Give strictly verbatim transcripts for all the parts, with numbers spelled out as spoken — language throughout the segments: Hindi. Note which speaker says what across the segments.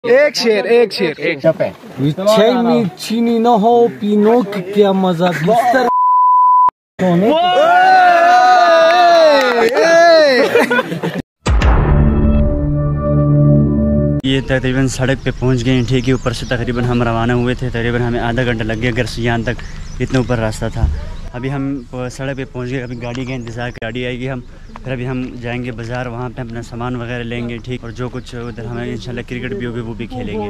Speaker 1: एक शेर एक शेर एक
Speaker 2: चीनी चीनी न हो पीनो की क्या मजा।
Speaker 3: ये तकरीबन सड़क पे पहुंच गए हैं, ठीक है। ऊपर से तकरीबन हम रवाना हुए थे, तकरीबन हमें आधा घंटा लग गया घर से यहाँ तक, इतना ऊपर रास्ता था। अभी हम सड़क पे पहुंच गए, अभी गाड़ी का इंतज़ार, गाड़ी आएगी हम फिर अभी हम जाएंगे बाज़ार, वहाँ पे अपना सामान वगैरह लेंगे, ठीक। और जो कुछ उधर हमें इंशाल्लाह क्रिकेट भी होगी वो भी खेलेंगे।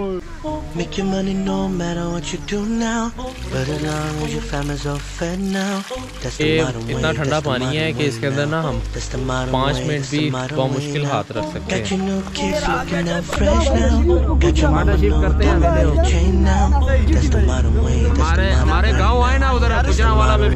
Speaker 4: इतना ठंडा पानी है कि इसके अंदर ना हम पाँच मिनट भी मुश्किल हाथ रख सकते हैं। हमारे हमारे गाँव आए ना उधर गुजरांवाला में।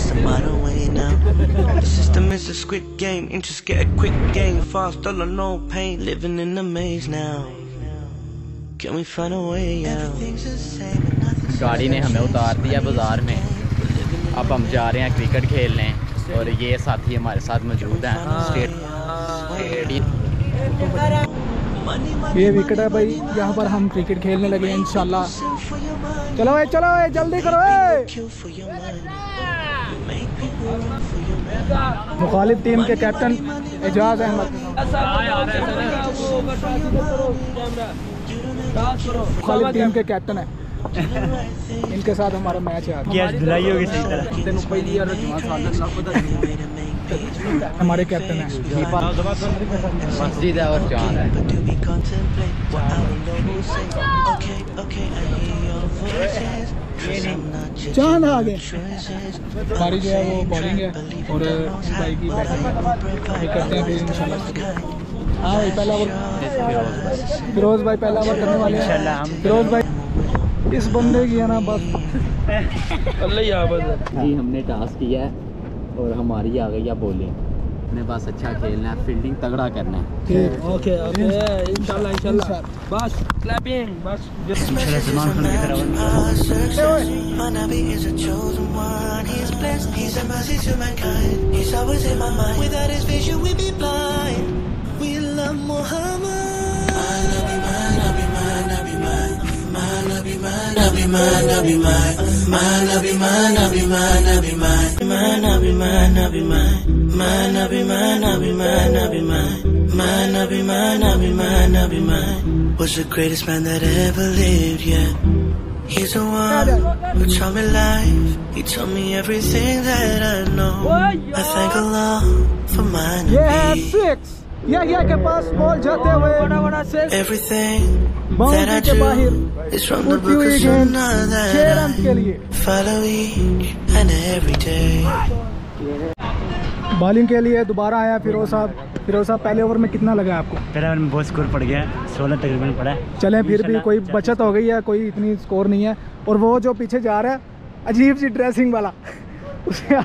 Speaker 5: The system is a squid game, interest get a quick gain, fast dollar no pain, living in a maze now. Can we find a way out?
Speaker 4: गाड़ी ने हमें उतार दिया बाजार में, अब हम जा रहे हैं क्रिकेट खेलने और ये साथी हमारे साथ मौजूद हैं।
Speaker 1: ये विकेट है भाई, यहाँ पर हम क्रिकेट खेलने लगे हैं इंशाल्लाह। चलो भाई चलो भाई जल्दी करो भाई। मुखालिफ टीम के कैप्टन एजाज अहमद, मुखालिफ टीम के कैप्टन है, इनके साथ हमारा मैच है।
Speaker 3: क्या धुलाई होगी सही तरह।
Speaker 1: हमारे कैप्टन है,
Speaker 4: मस्जिद है और चांद है।
Speaker 1: चांद आ गए। हमारी जो है वो बॉलिंग है और भाई की बैटिंग करते हैं फिर इंशाल्लाह। हाँ भाई पहला ओवर फिरोज भाई पहला ओवर करने वाले हैं। फिरोज भाई इस बंदे की है ना बस
Speaker 4: जी हमने टास्क किया है और हमारी आ गई है बॉलिंग, हमें बस अच्छा खेलना है, फील्डिंग तगड़ा करना है।
Speaker 1: ठीक ओके ओके इंशाल्लाह इंशाल्लाह बस क्लैपिंग बस।
Speaker 5: Nabi man, Nabi man, man Nabi man, Nabi man, Nabi man, man Nabi man, Nabi man, man Nabi man, Nabi man, Nabi man, man Nabi man, Nabi man, Nabi man was the greatest man that ever lived. Yeah, he's the one who taught me life. He taught me everything that I know. I thank Allah for my Nabi.
Speaker 1: six या या के पास बॉल जाते हुए बड़ा बड़ा से everything that I do is from the book of Sunnah that I follow each and every day. Bowling के लिए दोबारा आया फिरोज साहब। फिरोज साहब पहले ओवर में कितना लगा आपको?
Speaker 3: पहले ओवर में बहुत स्कोर पड़ गया, सोलह तकरीबन पड़ा है।
Speaker 1: चलें फिर भी कोई बचत हो गई है, कोई इतनी स्कोर नहीं है। और वो जो पीछे जा रहा है अजीब सी ड्रेसिंग वाला उसे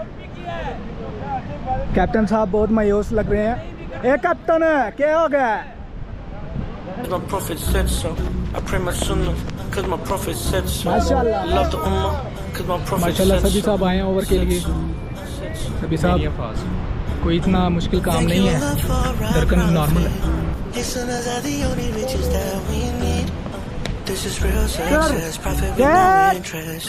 Speaker 1: कैप्टन साहब बहुत मायूस लग रहे हैं। ए कैप्टन है क्या हो गया?
Speaker 5: My prophet said so. I pray my sunnah cause my prophet said so.
Speaker 1: माशाल्लाह
Speaker 5: Love the ummah cause my prophet
Speaker 1: माशाल्लाह
Speaker 5: said so.
Speaker 1: सभी साहब आए हैं ओवर के लिए। सभी साहब कोई इतना मुश्किल काम नहीं है, दरकन नॉर्मल है। This is real success, profit with no interest.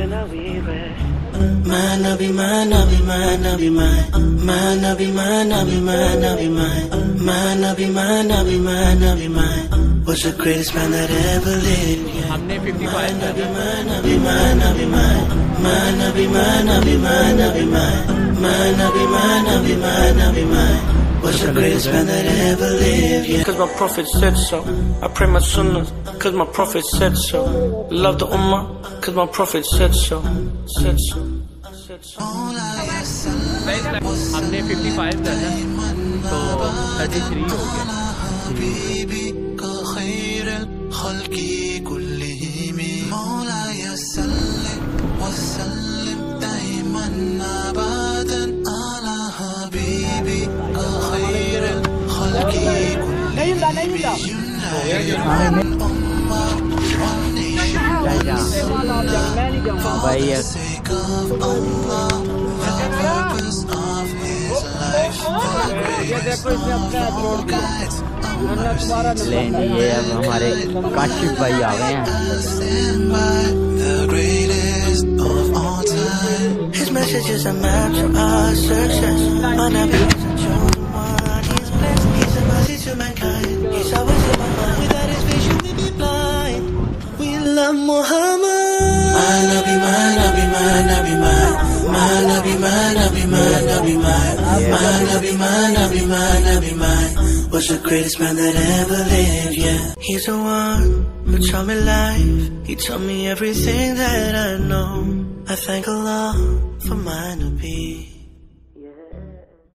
Speaker 1: Man, Nabi, man, Nabi, man, Nabi, man, man, Nabi, man, Nabi, man, Nabi, man, man, Nabi, man, Nabi, man, Nabi, man was the greatest man that ever lived.
Speaker 4: हमने
Speaker 5: Man, Nabi, man, Nabi, man, Nabi, man, man, Nabi, man, Nabi, man, Nabi, man, man, Nabi, man, Nabi, man, Nabi, man was the greatest man that ever lived. Yeah, cause my prophet said so. I pray my sunnah cause my prophet said so. Love the ummah cause my prophet said so. Said so. Said so.
Speaker 4: हमने पचपन करना तो तैंतीस हो गया। भाई
Speaker 1: ये देखो इसने अपने
Speaker 4: लेकिन ये अब हमारे काशिफ भाई आ गए हैं।
Speaker 5: His message is a match of our success. My Nabi was a chosen one. He's blessed, he's a mercy to mankind. He's always in my mind. Without his vision we'd be blind. We love Muhammad. My Nabi, my Nabi, my Nabi, my My Nabi, my Nabi, my Nabi, my My Nabi, my Nabi, my Nabi, my was the greatest man that ever lived, yeah. He's the one who taught me life. He taught me everything that I know. I thank Allah for my Nabi.